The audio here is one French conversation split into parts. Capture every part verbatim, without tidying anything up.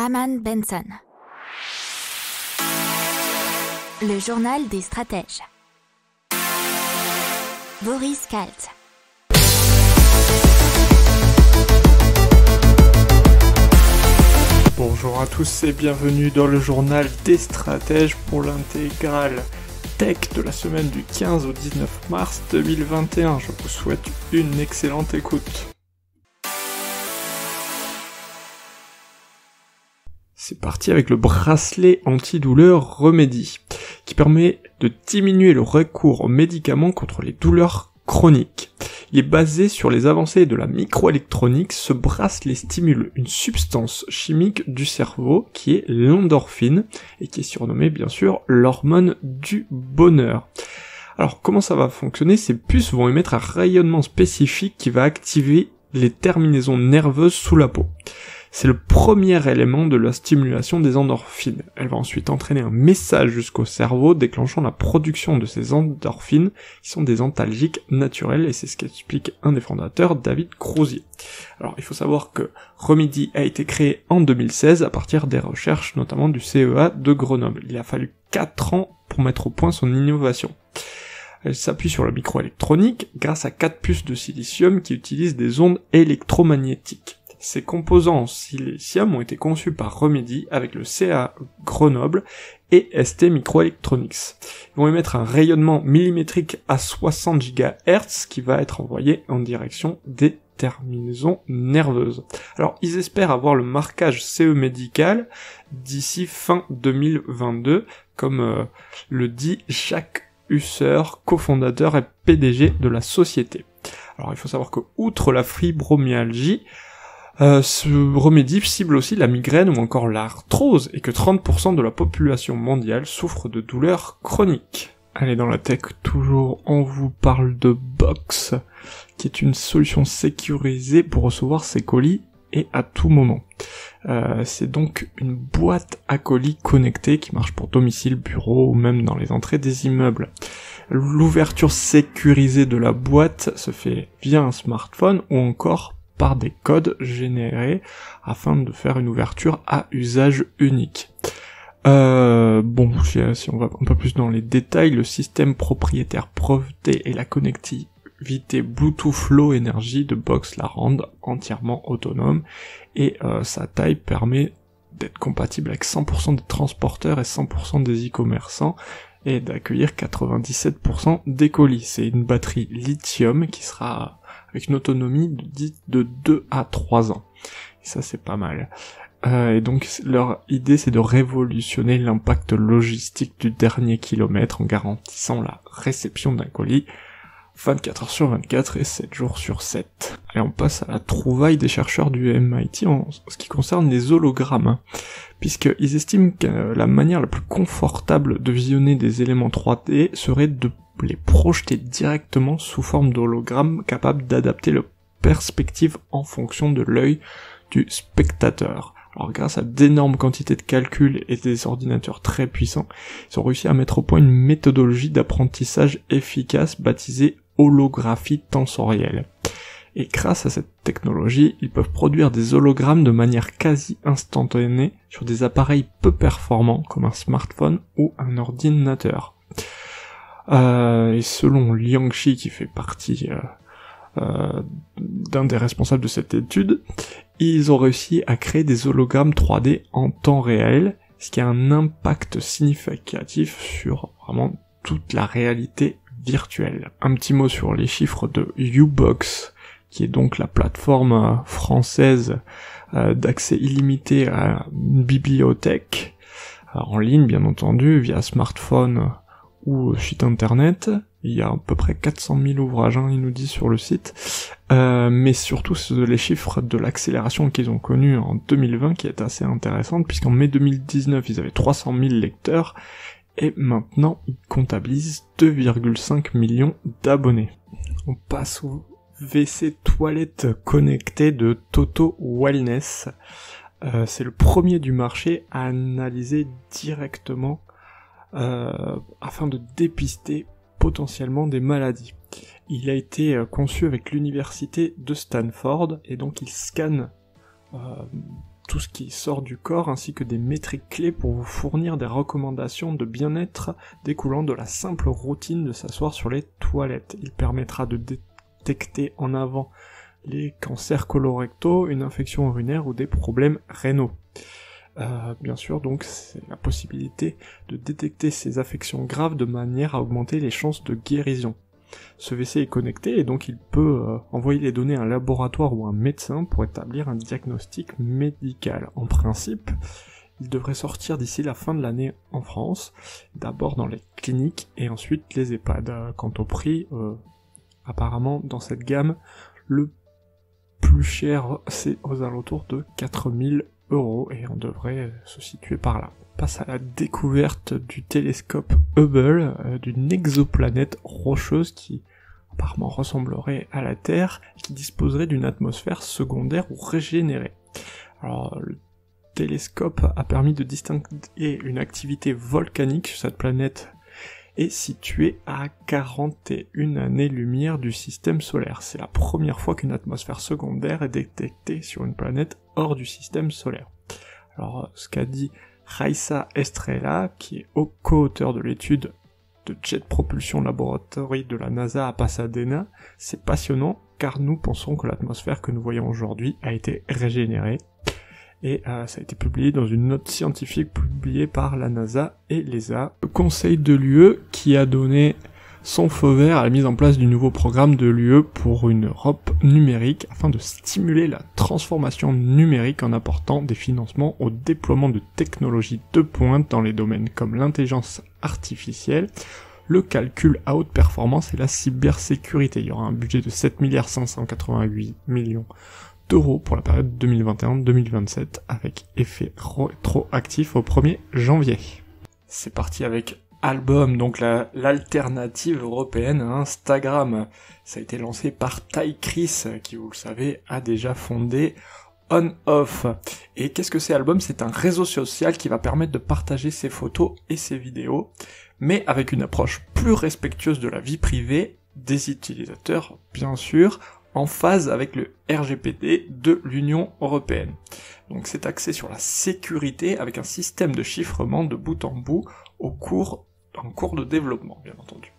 Aman Benson. Le journal des stratèges. Boris Kalt. Bonjour à tous et bienvenue dans le journal des stratèges pour l'intégrale tech de la semaine du quinze au dix-neuf mars deux mille vingt et un. Je vous souhaite une excellente écoute. C'est parti avec le bracelet antidouleur Remedy, qui permet de diminuer le recours aux médicaments contre les douleurs chroniques. Il est basé sur les avancées de la microélectronique. Ce bracelet stimule une substance chimique du cerveau qui est l'endorphine et qui est surnommée bien sûr l'hormone du bonheur. Alors comment ça va fonctionner? Ces puces vont émettre un rayonnement spécifique qui va activer les terminaisons nerveuses sous la peau. C'est le premier élément de la stimulation des endorphines. Elle va ensuite entraîner un message jusqu'au cerveau déclenchant la production de ces endorphines qui sont des antalgiques naturels et c'est ce qu'explique un des fondateurs, David Crozier. Alors il faut savoir que Remedy a été créé en deux mille seize à partir des recherches notamment du C E A de Grenoble. Il a fallu quatre ans pour mettre au point son innovation. Elle s'appuie sur la microélectronique grâce à quatre puces de silicium qui utilisent des ondes électromagnétiques. Ces composants en silicium ont été conçus par Remedy avec le C E A Grenoble et S T Microelectronics. Ils vont émettre un rayonnement millimétrique à soixante gigahertz qui va être envoyé en direction des terminaisons nerveuses. Alors, ils espèrent avoir le marquage C E médical d'ici fin deux mille vingt-deux, comme euh, le dit Jacques Husser, cofondateur et P D G de la société. Alors, il faut savoir que, outre la fibromyalgie, Euh, ce Remedy cible aussi la migraine ou encore l'arthrose, et que trente pour cent de la population mondiale souffre de douleurs chroniques. Allez, dans la tech, toujours, on vous parle de Box, qui est une solution sécurisée pour recevoir ses colis et à tout moment. Euh, c'est donc une boîte à colis connectée qui marche pour domicile, bureau ou même dans les entrées des immeubles. L'ouverture sécurisée de la boîte se fait via un smartphone ou encore par des codes générés afin de faire une ouverture à usage unique. Euh, bon, si on va un peu plus dans les détails, le système propriétaire breveté et la connectivité Bluetooth Low Energy de Box la rendent entièrement autonome et euh, sa taille permet d'être compatible avec cent pour cent des transporteurs et cent pour cent des e-commerçants et d'accueillir quatre-vingt-dix-sept pour cent des colis. C'est une batterie lithium qui sera avec une autonomie de, de deux à trois ans. Et ça, c'est pas mal. Euh, et donc, leur idée, c'est de révolutionner l'impact logistique du dernier kilomètre en garantissant la réception d'un colis vingt-quatre heures sur vingt-quatre et sept jours sur sept. Et on passe à la trouvaille des chercheurs du M I T en ce qui concerne les hologrammes, hein, puisqu'ils estiment que la manière la plus confortable de visionner des éléments trois D serait de les projeter directement sous forme d'hologramme capable d'adapter la perspective en fonction de l'œil du spectateur. Alors grâce à d'énormes quantités de calculs et des ordinateurs très puissants, ils ont réussi à mettre au point une méthodologie d'apprentissage efficace baptisée holographie tensorielle. Et grâce à cette technologie, ils peuvent produire des hologrammes de manière quasi instantanée sur des appareils peu performants comme un smartphone ou un ordinateur. Euh, et selon Liang-Shi, qui fait partie euh, euh, d'un des responsables de cette étude, ils ont réussi à créer des hologrammes trois D en temps réel, ce qui a un impact significatif sur vraiment toute la réalité virtuelle. Un petit mot sur les chiffres de U-Box, qui est donc la plateforme française euh, d'accès illimité à une bibliothèque, en ligne bien entendu, via smartphone ou site internet. Il y a à peu près quatre cent mille ouvrages, hein, il nous dit sur le site, euh, mais surtout les chiffres de l'accélération qu'ils ont connue en deux mille vingt qui est assez intéressante, puisqu'en mai deux mille dix-neuf ils avaient trois cent mille lecteurs, et maintenant ils comptabilisent deux virgule cinq millions d'abonnés. On passe au V C toilette connecté de Toto Wellness. Euh, c'est le premier du marché à analyser directement Euh, afin de dépister potentiellement des maladies. Il a été euh, conçu avec l'université de Stanford et donc il scanne euh, tout ce qui sort du corps, ainsi que des métriques clés pour vous fournir des recommandations de bien-être découlant de la simple routine de s'asseoir sur les toilettes. Il permettra de détecter en avant les cancers colorectaux, une infection urinaire ou des problèmes rénaux. Euh, bien sûr, donc, c'est la possibilité de détecter ces affections graves de manière à augmenter les chances de guérison. Ce W C est connecté et donc il peut euh, envoyer les données à un laboratoire ou à un médecin pour établir un diagnostic médical. En principe, il devrait sortir d'ici la fin de l'année en France, d'abord dans les cliniques et ensuite les EHPAD. Quant au prix, euh, apparemment dans cette gamme, le plus cher c'est aux alentours de quatre mille euros et on devrait se situer par là. On passe à la découverte du télescope Hubble, euh, d'une exoplanète rocheuse qui apparemment ressemblerait à la Terre, et qui disposerait d'une atmosphère secondaire ou régénérée. Alors, le télescope a permis de distinguer une activité volcanique sur cette planète est située à quarante et une années-lumière du système solaire. C'est la première fois qu'une atmosphère secondaire est détectée sur une planète hors du système solaire. Alors, ce qu'a dit Raissa Estrella, qui est co-auteur de l'étude de Jet Propulsion Laboratory de la NASA à Pasadena, c'est passionnant car nous pensons que l'atmosphère que nous voyons aujourd'hui a été régénérée. Et euh, ça a été publié dans une note scientifique publiée par la NASA et l'E S A. Le Conseil de l'U E qui a donné son feu vert à la mise en place du nouveau programme de l'U E pour une Europe numérique afin de stimuler la transformation numérique en apportant des financements au déploiement de technologies de pointe dans les domaines comme l'intelligence artificielle, le calcul à haute performance et la cybersécurité. Il y aura un budget de sept milliards cinq cent quatre-vingt-huit millions d'euros pour la période deux mille vingt et un deux mille vingt-sept avec effet rétroactif au premier janvier. C'est parti avec Album, donc la, l'alternative européenne à Instagram. Ça a été lancé par Ty Chris, qui, vous le savez, a déjà fondé On-Off. Et qu'est-ce que c'est Album ? C'est un réseau social qui va permettre de partager ses photos et ses vidéos, mais avec une approche plus respectueuse de la vie privée des utilisateurs, bien sûr, en phase avec le R G P D de l'Union européenne. Donc c'est axé sur la sécurité avec un système de chiffrement de bout en bout au cours en cours de développement, bien entendu.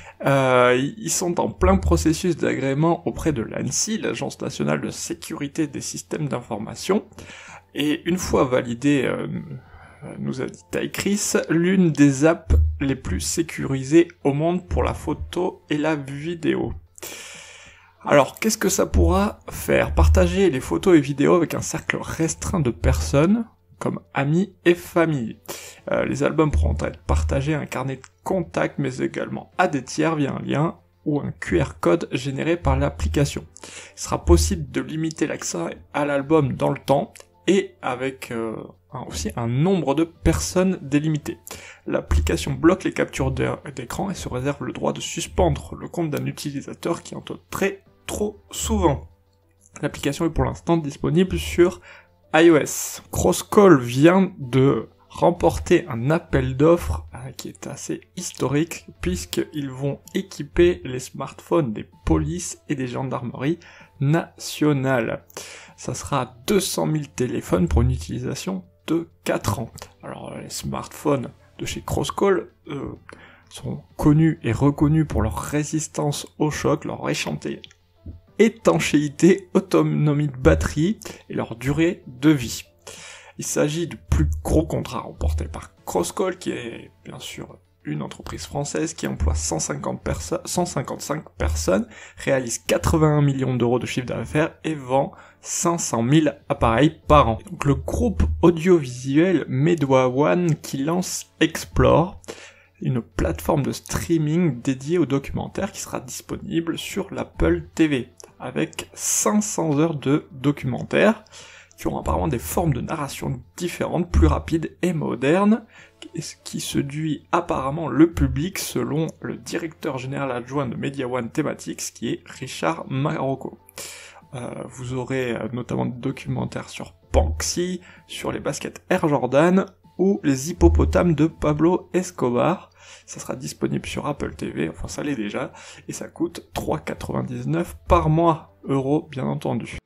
Euh, ils sont en plein processus d'agrément auprès de l'ANSSI, l'Agence nationale de sécurité des systèmes d'information, et une fois validé, euh, nous a dit Ty Chris, l'une des apps les plus sécurisées au monde pour la photo et la vidéo. Alors, qu'est-ce que ça pourra faire ? Partager les photos et vidéos avec un cercle restreint de personnes, comme amis et famille. Euh, les albums pourront être partagés à un carnet de contacts, mais également à des tiers via un lien ou un Q R code généré par l'application. Il sera possible de limiter l'accès à l'album dans le temps et avec euh, un, aussi un nombre de personnes délimité. L'application bloque les captures d'écran et se réserve le droit de suspendre le compte d'un utilisateur qui en très trop souvent. L'application est pour l'instant disponible sur iOS. Crosscall vient de remporter un appel d'offres euh, qui est assez historique puisqu'ils vont équiper les smartphones des polices et des gendarmeries nationales. Ça sera deux cent mille téléphones pour une utilisation de quatre ans. Alors les smartphones de chez Crosscall euh, sont connus et reconnus pour leur résistance au choc, leur échanté étanchéité, autonomie de batterie et leur durée de vie. Il s'agit du plus gros contrat remporté par Crosscall, qui est bien sûr une entreprise française qui emploie cent cinquante perso- cent cinquante-cinq personnes, réalise quatre-vingt-un millions d'euros de chiffre d'affaires et vend cinq cent mille appareils par an. Donc le groupe audiovisuel Media One qui lance Explore, une plateforme de streaming dédiée aux documentaires qui sera disponible sur l'Apple T V, avec cinq cents heures de documentaires, qui ont apparemment des formes de narration différentes, plus rapides et modernes, ce qui séduit apparemment le public selon le directeur général adjoint de Media One Thematics, qui est Richard Marocco. Euh, vous aurez notamment des documentaires sur Banksy, sur les baskets Air Jordan, ou les hippopotames de Pablo Escobar. Ça sera disponible sur Apple T V, enfin ça l'est déjà, et ça coûte trois euros quatre-vingt-dix-neuf par mois, euros bien entendu.